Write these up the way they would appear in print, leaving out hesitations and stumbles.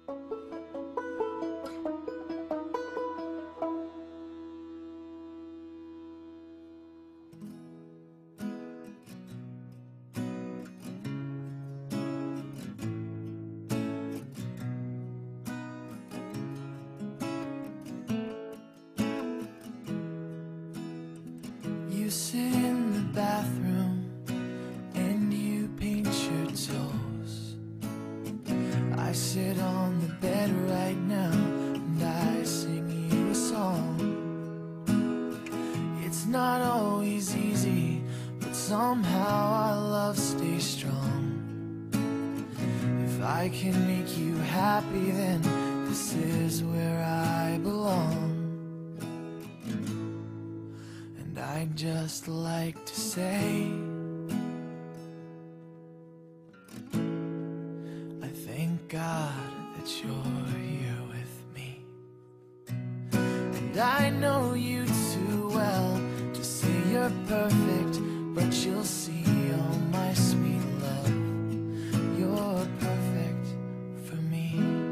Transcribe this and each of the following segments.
You sit in the bathroom and you paint your toes. I sit on the bed right now and I sing you a song. It's not always easy, but somehow our love stays strong. If I can make you happy, then this is where I belong. I'd just like to say, I thank God that you're here with me. And I know you too well to say you're perfect, but you'll see, oh my sweet love, you're perfect for me.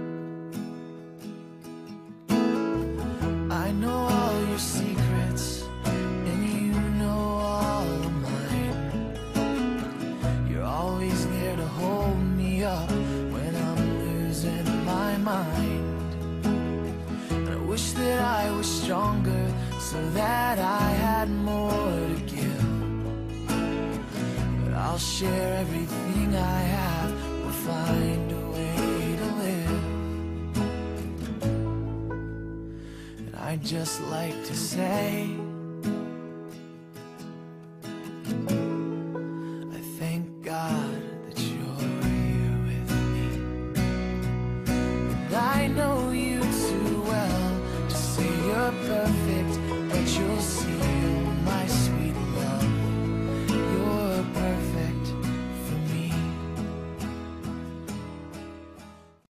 I know all your secrets, hold me up when I'm losing my mind. And I wish that I was stronger so that I had more to give. But I'll share everything I have, we'll find a way to live. And I'd just like to say,